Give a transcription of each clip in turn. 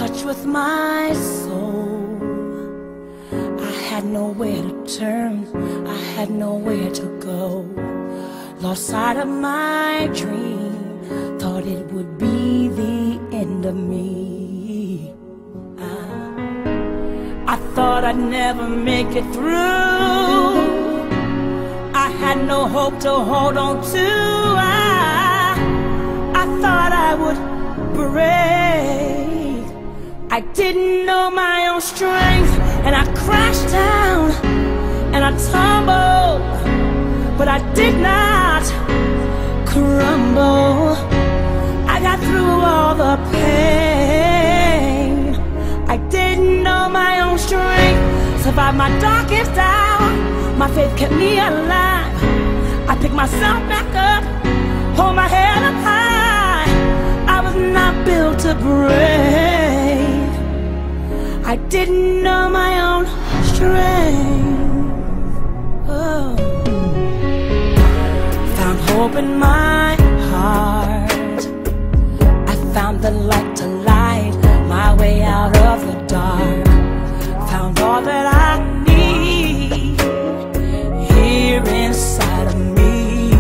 touch with my soul. I had nowhere to turn, I had nowhere to go. Lost sight of my dream, thought it would be the end of me. I thought I'd never make it through. I had no hope to hold on to. I thought I would break. I didn't know my own strength, and I crashed down and I tumbled, but I did not crumble. I got through all the pain. I didn't know my own strength, survived my darkest hour. My faith kept me alive. I picked myself back up, hold my head up high. I was not built to break. I didn't know my own strength. Oh. Found hope in my heart. I found the light to light my way out of the dark. Found all that I need here inside of me.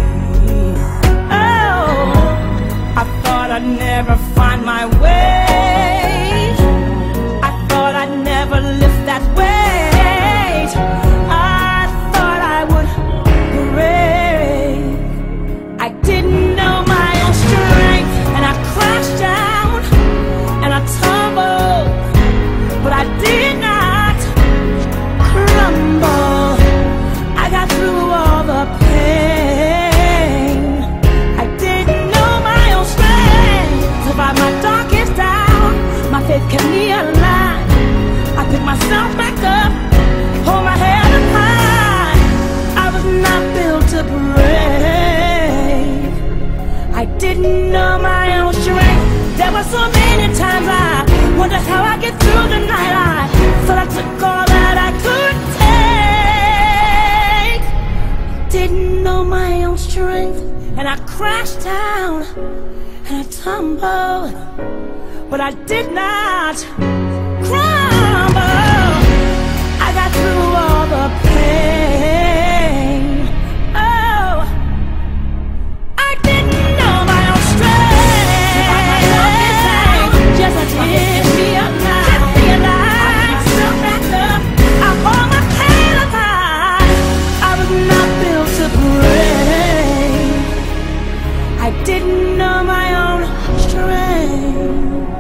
Oh, I thought I'd never find my way. I thought I'd never lift that weight. I thought I would break. I didn't know my own strength, and I crashed down and I tumbled, but I did not crumble. I got through all the pain. I didn't know my own strength, survived my darkest hour. My faith kept me alive. I picked myself back up, hold my head up high. I was not built to break. I didn't know my own strength. There were so many times I wondered how I get through the night. I thought I took all that I could take. Didn't know my own strength, and I crashed down and I tumbled, but I did not crumble. I got through all the pain. Oh, I didn't know my own strength. Just a tear me up now. Kept me alive. Still back up. I hold my head up high. I was not built to break. I didn't know my own strength.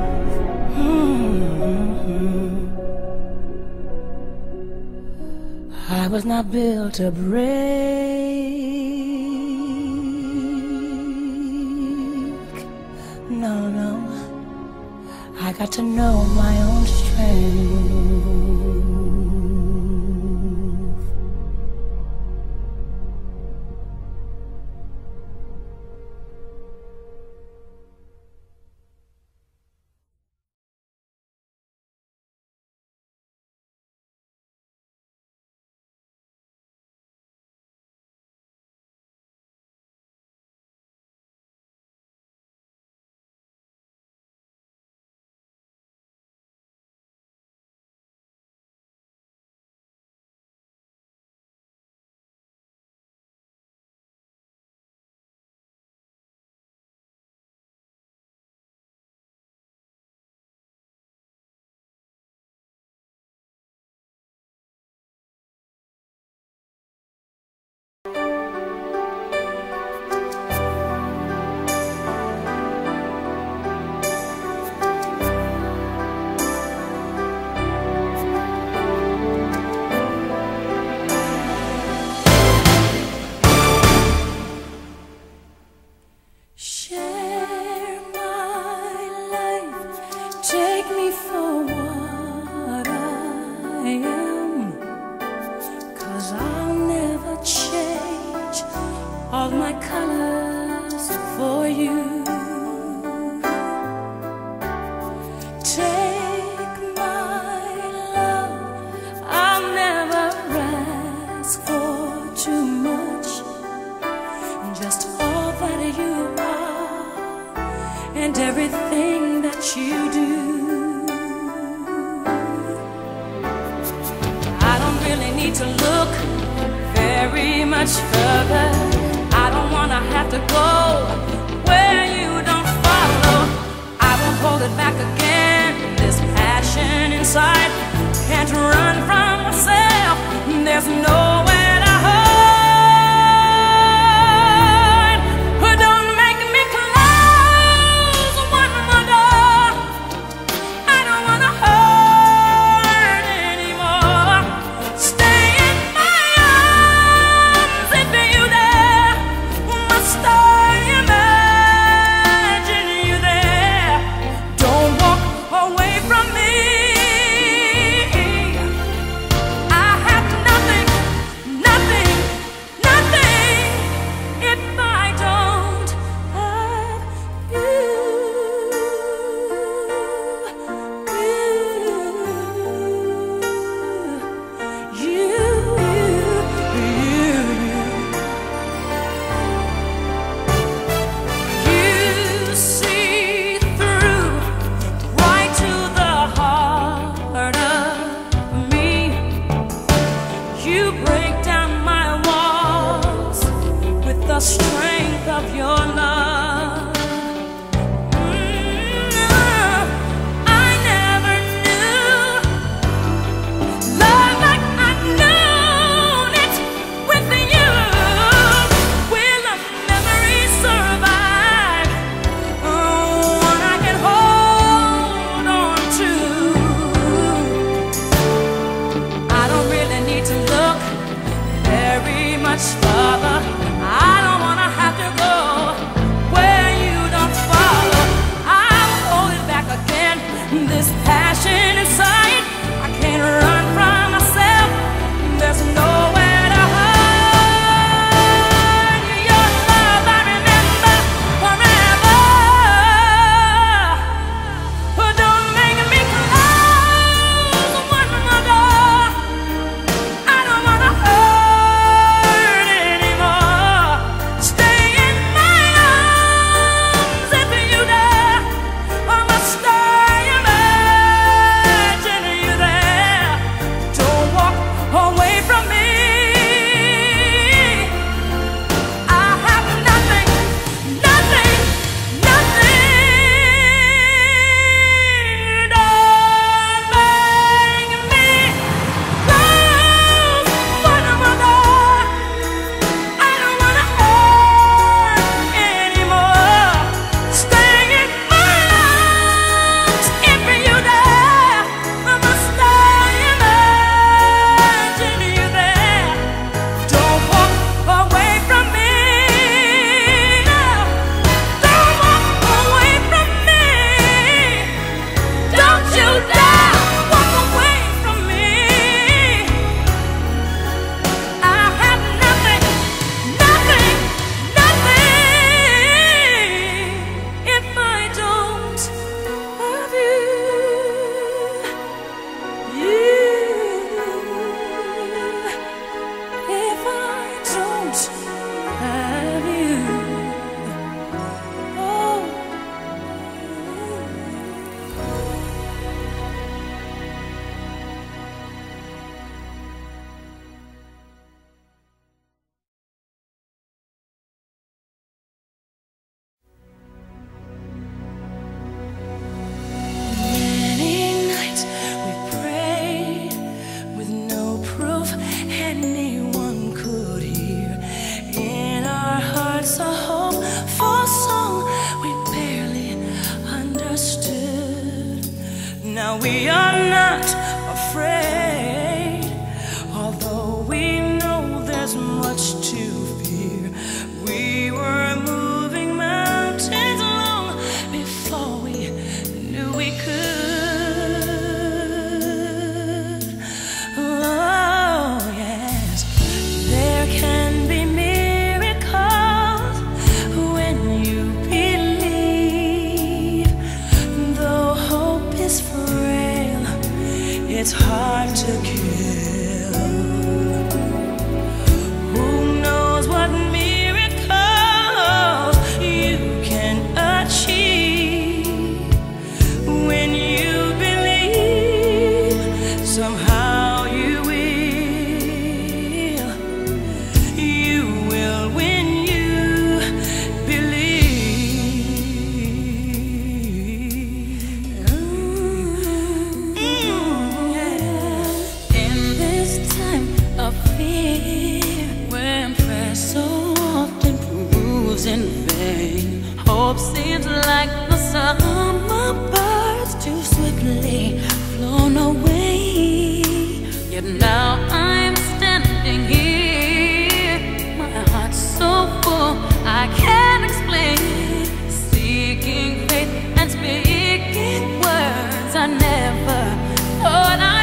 I was not built to break. No, no. I got to know my own strength. All my colors for you. Take my love, I'll never ask for too much. Just all that you are and everything that you do. to look very much further. I don't wanna have to go where you don't follow. I won't hold it back again. This passion inside can't run from myself. There's nowhere to hide. Don't make me close one more door. I don't wanna hurt anymore. Stay in my arms if you're there. Must I imagine you there? Don't walk away from me. I have nothing, nothing, nothing if I don't have you. You see through right to the heart of me. You break down my walls with the strength of your love. I never knew love like I've known it with you. Will a memory survive? One I can hold on to. I don't really need to look very much further. I don't wanna have to go where you don't follow. I will hold it back again. This passion inside, I can't run from myself. There's nowhere to hide. Your love I remember forever. Don't make me close one more door. I don't wanna hurt anymore. Stay in my arms if you dare. Or must I imagine you there? Don't walk away from me. I have nothing, nothing, nothing. Don't make me close one more door. I don't wanna hurt anymore. Stay in my arms if you dare. Must I imagine you there? Don't walk away from me. Don't walk away from me. Don't you dare walk away from me. I have nothing, nothing, nothing if I don't have you. If I don't have you. Oh. Many nights we prayed with no proof anyone could hear. In our hearts a hopeful song we barely understood. Now we are not afraid, although we know there's much to fear. We were moving mountains long before we knew we could. Oh yes, there can be miracles when you believe. Though hope is frail, it's hard to kill. Who knows what miracles you can achieve when you believe somehow you will. Yet now I'm standing here, my heart's so full I can't explain, seeking faith and speaking words I never thought I